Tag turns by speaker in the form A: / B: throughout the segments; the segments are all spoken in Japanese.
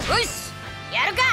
A: よし、やるか。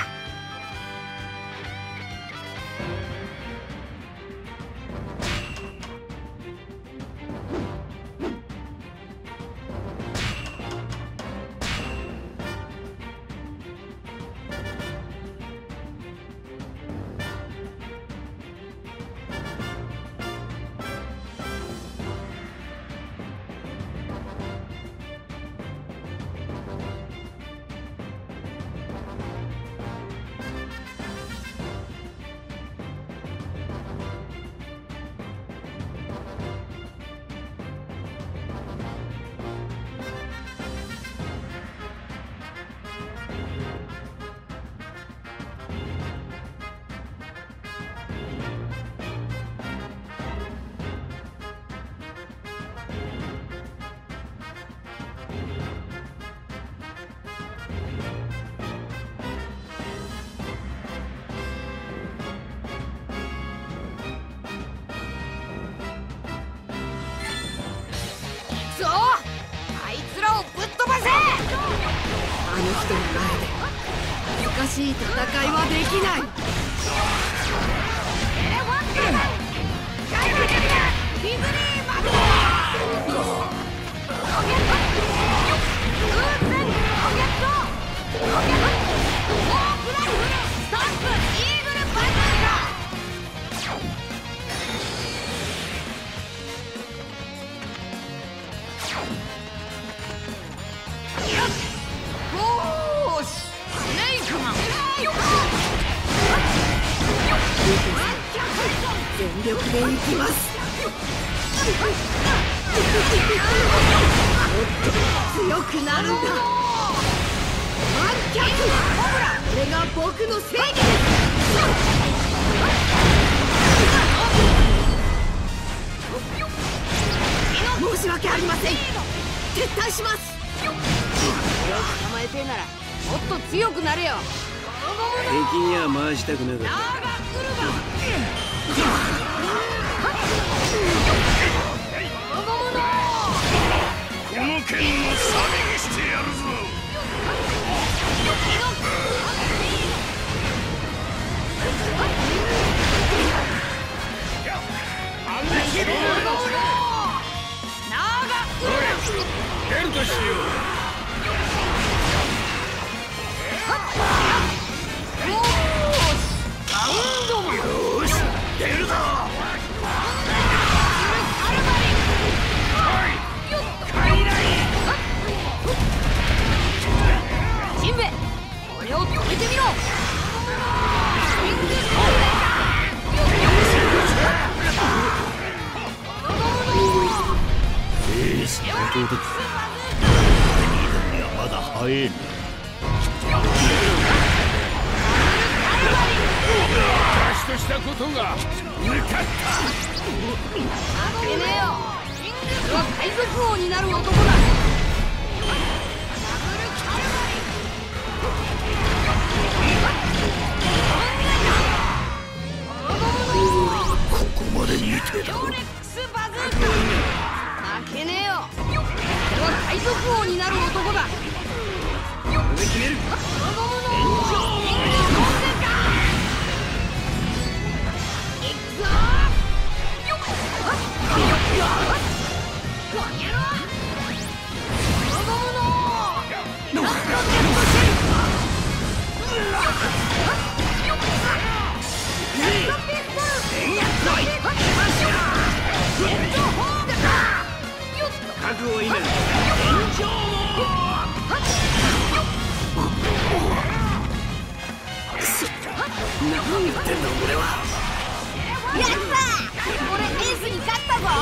A: 難しい戦いはできない。全力でいきます。もっと強くなるんだ。観客、これが僕の正義です。申し訳ありません。撤退します。捕まえてえならもっと強くなれよ。
B: 敵には回したくなかった。
C: この剣の錆にしてやるぞ。出るとしよう。よし、出るぞ。
A: ジンベエ、これを止めてみろ。
C: 弟たち、君にはまだ早いな。私としたことが抜かった。
A: 負けねえよ。俺は海賊王になる男だ。
C: ここまで似てた。
A: 負けねえよ。俺は海賊王になる男だ。決める。
B: 覚悟いいな。
C: 何言ってんだ俺は。
A: やった！俺エースに勝ったぞ。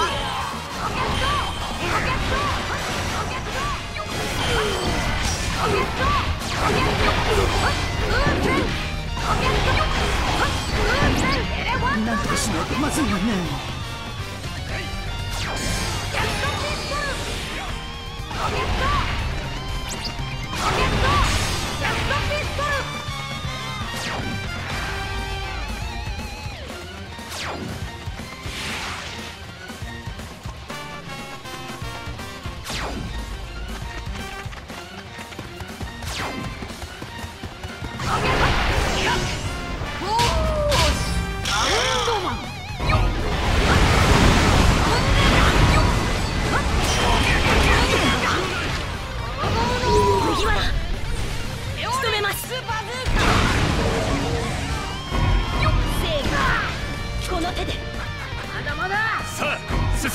C: なんとかしないとまずいわね。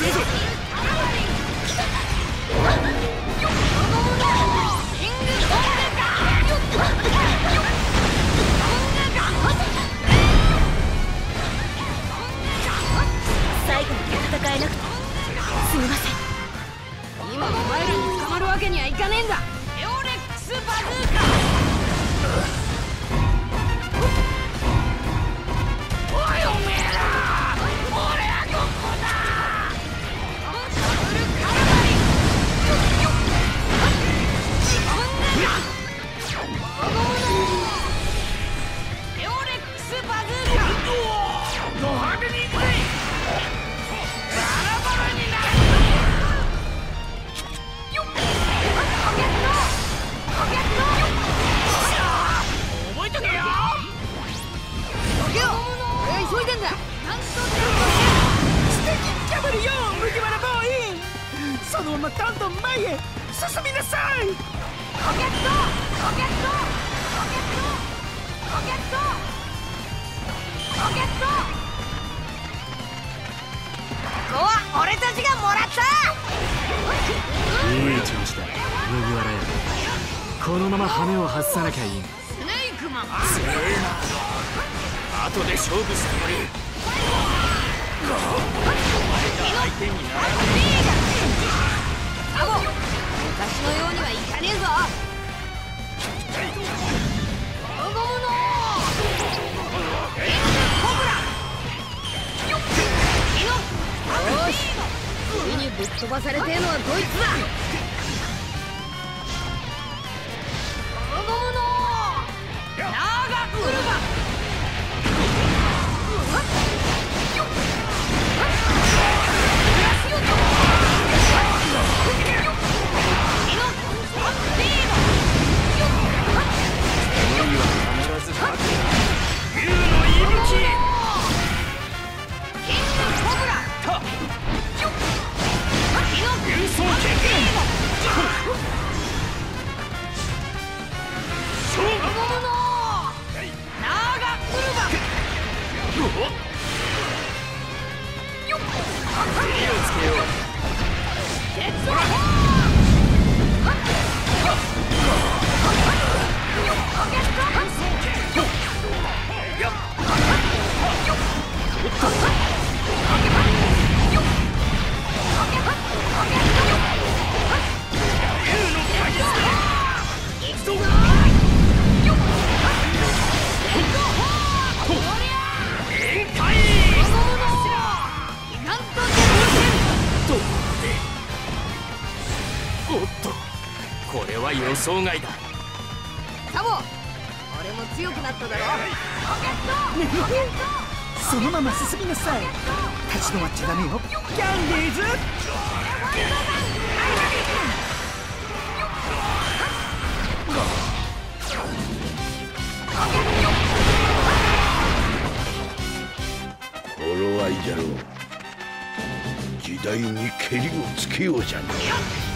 C: るぞ。
A: 最後まで戦えなくてすみません。今お前らに捕まるわけにはいかねえんだ。エオレックスバズーカ。おいおめえら、俺はここだ。ダブルカラバリ。エオレックスバズーカ。ド派手にいくぜ。バラバラになる。覚えとけよ。どけよ。俺は急いでんだ。
D: ステキキャブルよ、麦わらボーイ。そのままどんどん前へ進みなさい。
A: ロケットロケットロケットロケットロケット。ここは俺たちがもらった。
C: いい調子だ麦わらよ。このまま羽目を外さなきゃいい。
A: スネークマン。
C: 強えな。後で勝負してやる。相手にならない。
A: サボ、昔のようにはいかねえぞ。ゴムのコブラ。よし、次にぶっ飛ばされてえのはこいつだ。ゴムのナーガウルバ。
C: これは予想外だ。
A: サボ、俺も強くなっただろ。
D: そのまま進みなさい。立ち止まっちゃダメよ、キャンディーズ。
E: 頃合いじゃろう。時代にけりをつけようじゃねえ。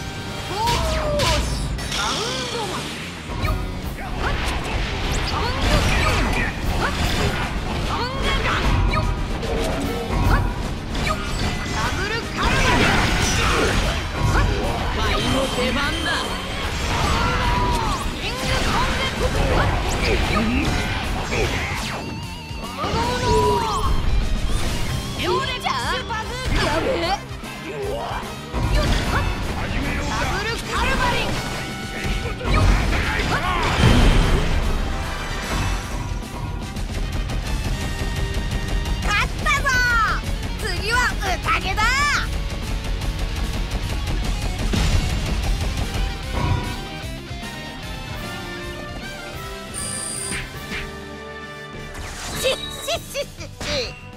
A: 出番だ。エオレックスバズーカ。やべえ。ダブルカルバリン。勝ったぞ。次は宴だ。し